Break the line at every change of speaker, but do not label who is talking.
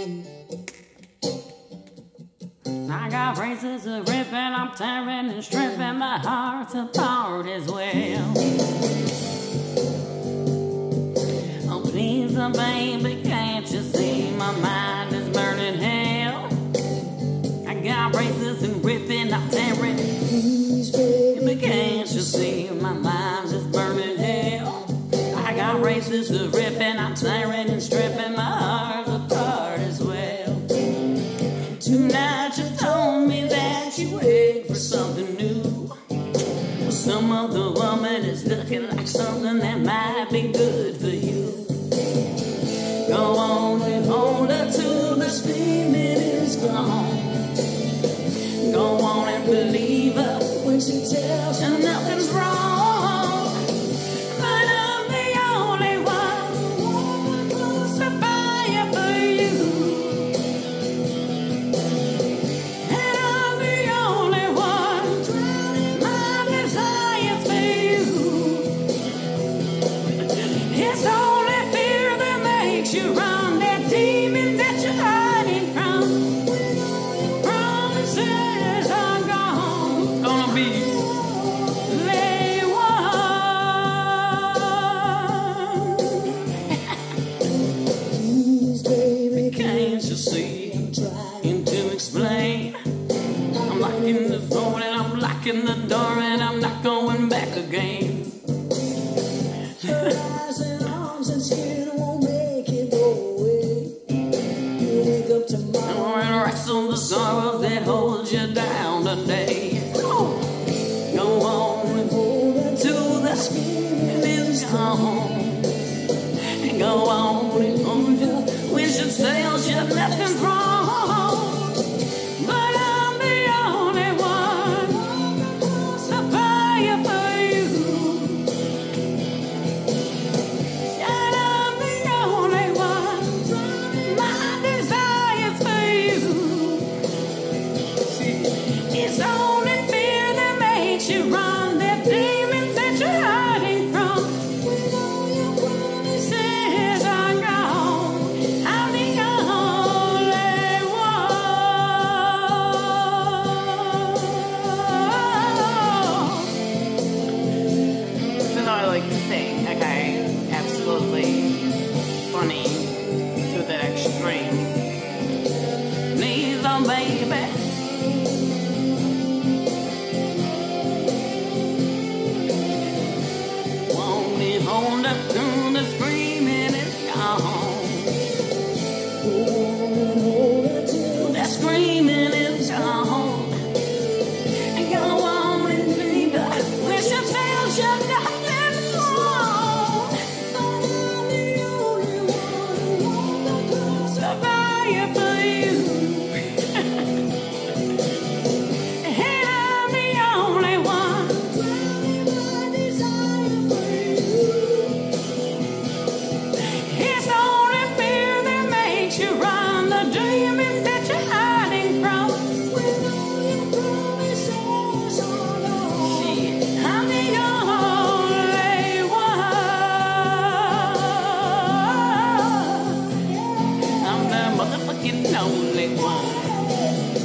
I got braces to rip and I'm tearing and stripping my heart apart as well. Oh, please, baby, can't you see my mind is burning hell? I got braces and ripping, I'm tearing. Please, baby, can't you see my mind is burning hell? I got braces to rip and I'm tearing and stripping my heart apart as well. Tonight you told me that you wait for something new. Well, some other woman is looking like something that might be good for you. Go on and hold her till the steaming is gone. Go on and believe her when she tells you nothing's wrong. But I'm the only one who's a fire for you. And I'm the only one drowning my desires for you. It's only fear that makes you run, that demon that you're hiding from. Promises are gone. Gonna be lay one. Please, baby, can't you see? And to explain, I'm locking the phone and I'm locking the door and I'm not going back again. Eyes and arms and skin won't make it go away. You wake up tomorrow and wrestle the sorrows that hold you down today. Go on and hold her till the skin is gone. Go on and hold her when she tells you nothing's wrong. But I'm the only one who's a fire for you. And I'm the only one drowning my desires for you. It's only fear that makes you run, that demons that you're hiding from. When all your promises are gone, I'm the only one. This is how I like to sing, okay? Absolutely funny to the extreme. Please, oh baby. Won't it hold up through the screaming is gone. That screaming is gone. And go on and think when she tells you nothing's wrong. But I'm the only one who won't survive for you. And I'm the only one drowning my desire for you. It's only fear that makes you run, the demons that you're hiding from. When all your promises are gone, I'm the only one. I'm the motherfucking only one.